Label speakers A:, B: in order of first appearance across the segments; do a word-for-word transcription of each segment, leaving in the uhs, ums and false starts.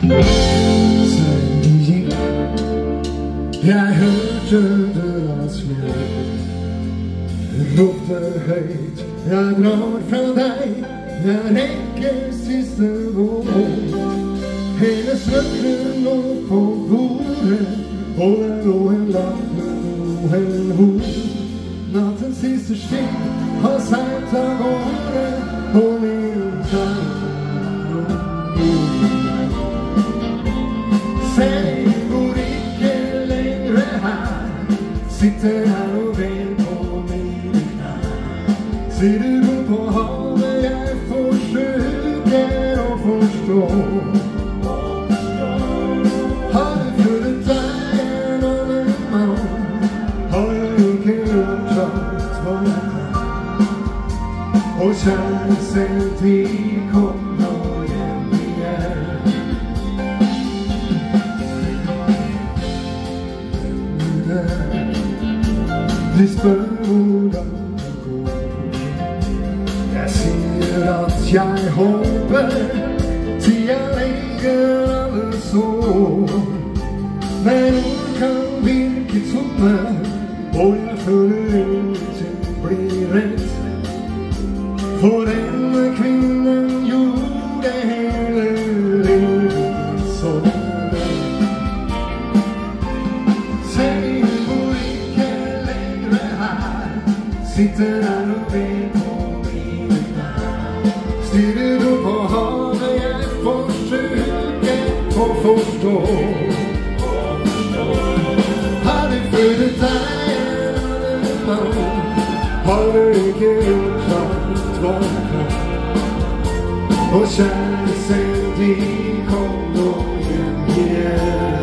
A: Sen du gick, jag hörde deras mjölk. Ropte höjt, jag drar från dig, jag räcker sista vår. Hennes röken låg på bordet, och där låg en lapp och en hord. Nattens sista sting har sagt av året på min tanke. Säg, bor icke längre här, sitter här och vet på mina. Ser du då på havet, jag försöker att förstå. Har du funnit dig en annan man, har jag gjort uppdraget vad jag kan. Och chansen till kom och igen igen. De spörda går. Jag ser att jag hoppas till jag lägger alla sår. Men ord kan virka tomma, och jag följer ingenting blir rätt. För den kvinnan gjorde hela livet så. Säg, bor icke längre här, sitter här och vet på mina. Ser du då på havet, jag försöker få förstå. Har du funnit dig en annan man, har du icke uppdraget vad jag kan. Och chansen till kom då igen igen.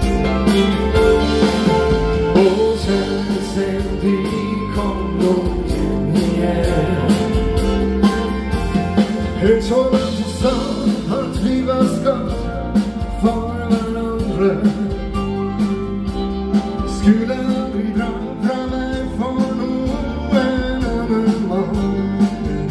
A: Och chansen till kom då igen igen. Högshållan till stan har trivas gott för varandra. Skulle aldrig dra fram mig för någon annan man.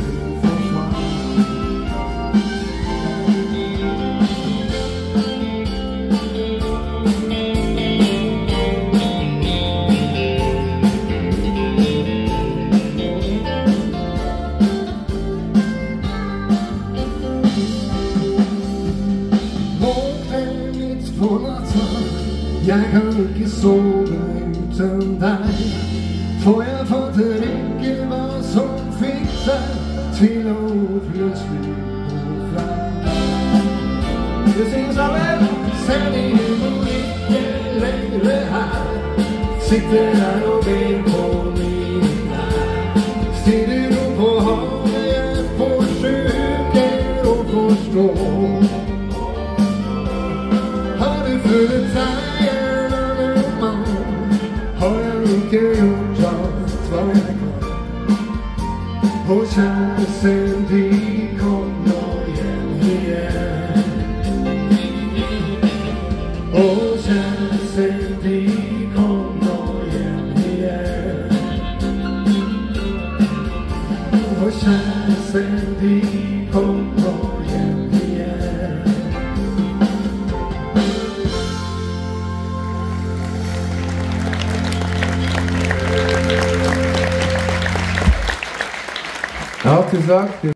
A: På natten, jag kan inte sova utan dig. Får jag fattar inte vad som fick dig till att plötsligt gå fram. Det syns av er, sen är du inte längre här, sitter här och ber på mina. Ser du då på havet, jag försöker att förstå. Funnit dig en annan man, har jag icke gjort allt vad jag kan. Och chansen till kom då igen igen. Och chansen till kom då igen igen. Och chansen till kom då igen igen.
B: Ja, tusen takk.